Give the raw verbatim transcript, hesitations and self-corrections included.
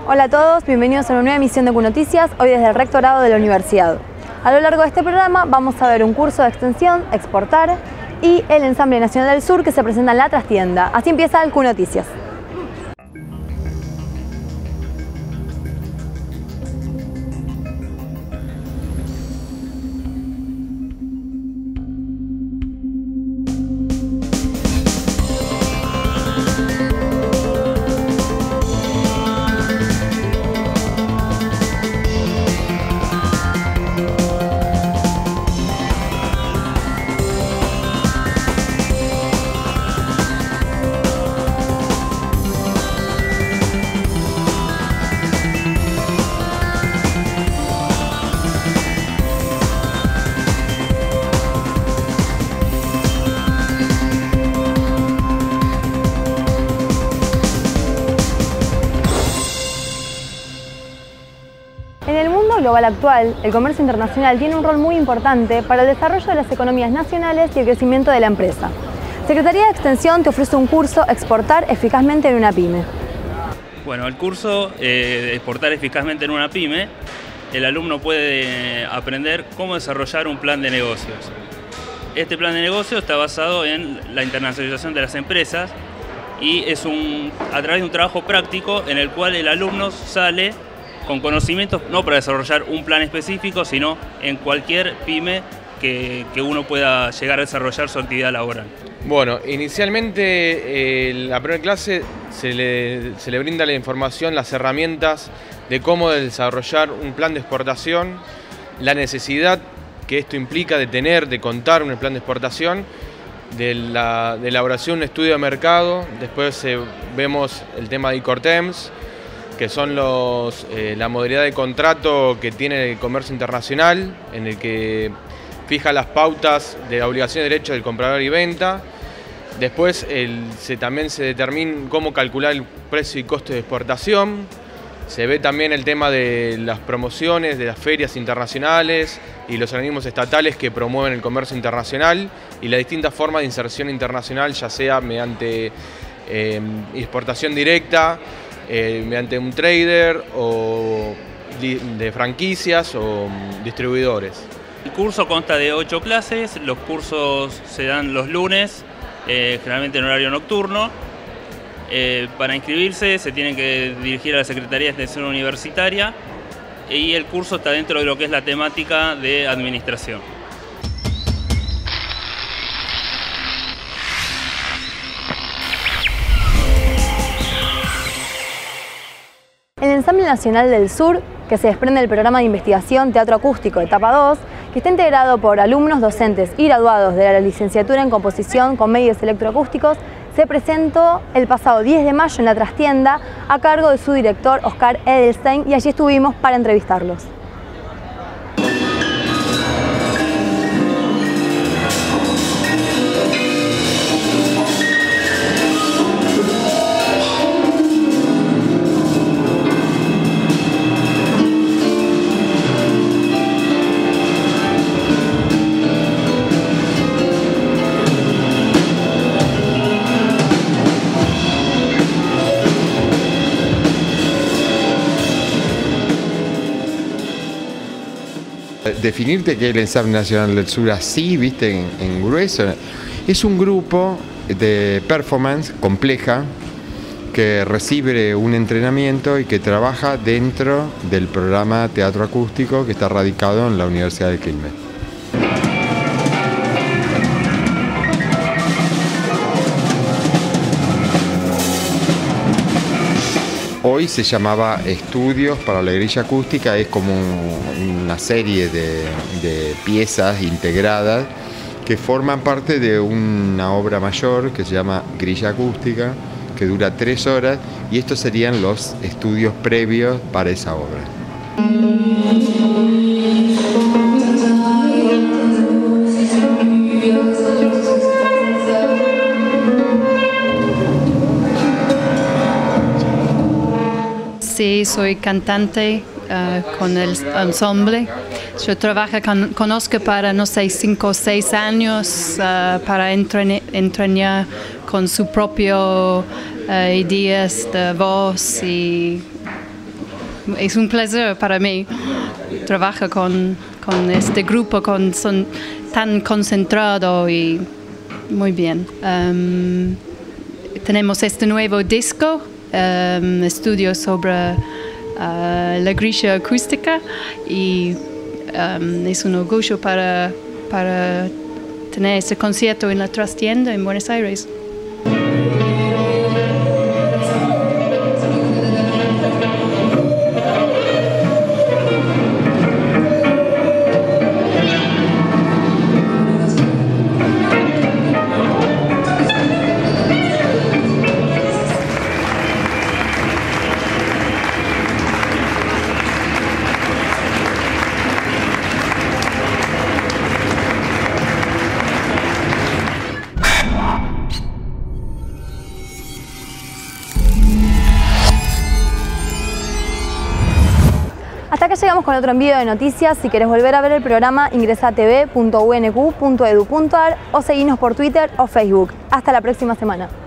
Hola a todos, bienvenidos a una nueva emisión de Q Noticias, hoy desde el Rectorado de la Universidad. A lo largo de este programa vamos a ver un curso de extensión, Exportar, y el Ensamble Nacional del Sur que se presenta en la trastienda. Así empieza el Q Noticias. En el mundo global actual, el comercio internacional tiene un rol muy importante para el desarrollo de las economías nacionales y el crecimiento de la empresa. Secretaría de Extensión te ofrece un curso Exportar eficazmente en una pyme. Bueno, el curso eh, Exportar eficazmente en una pyme, el alumno puede aprender cómo desarrollar un plan de negocios. Este plan de negocios está basado en la internacionalización de las empresas y es un, a través de un trabajo práctico en el cual el alumno sale con conocimientos no para desarrollar un plan específico, sino en cualquier pyme que, que uno pueda llegar a desarrollar su actividad laboral. Bueno, inicialmente en eh, la primera clase se le, se le brinda la información, las herramientas de cómo desarrollar un plan de exportación, la necesidad que esto implica de tener, de contar un plan de exportación, de la de elaboración de un estudio de mercado. Después eh, vemos el tema de Incoterms, que son los, eh, la modalidad de contrato que tiene el comercio internacional, en el que fija las pautas de la obligación y derecho del comprador y venta. Después el, se, también se determina cómo calcular el precio y costo de exportación. Se ve también el tema de las promociones, de las ferias internacionales y los organismos estatales que promueven el comercio internacional y las distintas formas de inserción internacional, ya sea mediante eh, exportación directa, Eh, mediante un trader o de franquicias o distribuidores. El curso consta de ocho clases, los cursos se dan los lunes, eh, generalmente en horario nocturno. Eh, para inscribirse se tienen que dirigir a la Secretaría de Extensión Universitaria y el curso está dentro de lo que es la temática de administración. El Ensamble Nacional del Sur, que se desprende del programa de investigación Teatro Acústico etapa dos, que está integrado por alumnos, docentes y graduados de la licenciatura en composición con medios electroacústicos, se presentó el pasado diez de mayo en la trastienda a cargo de su director Oscar Edelstein y allí estuvimos para entrevistarlos. Definirte que el Ensamble Nacional del Sur así, viste, en, en grueso, es un grupo de performance compleja que recibe un entrenamiento y que trabaja dentro del programa Teatro Acústico que está radicado en la Universidad de Quilmes. Hoy se llamaba Estudios para la Grilla Acústica, es como una serie de, de piezas integradas que forman parte de una obra mayor que se llama Grilla Acústica, que dura tres horas, y estos serían los estudios previos para esa obra. Sí, soy cantante uh, con el ensamble. Yo trabajo con, conozco para, no sé, cinco o seis años uh, para entrenar, entrenar con su propio uh, ideas de voz y es un placer para mí trabajar con, con este grupo, con, son tan concentrado y muy bien. Um, tenemos este nuevo disco, um, estudio sobre uh, la Grisha acústica y um, es un orgullo para, para tener este concierto en la Trastienda en Buenos Aires. Hasta acá llegamos con otro envío de noticias. Si querés volver a ver el programa, ingresa a t v punto u n q punto e d u punto a r o seguinos por Twitter o Facebook. Hasta la próxima semana.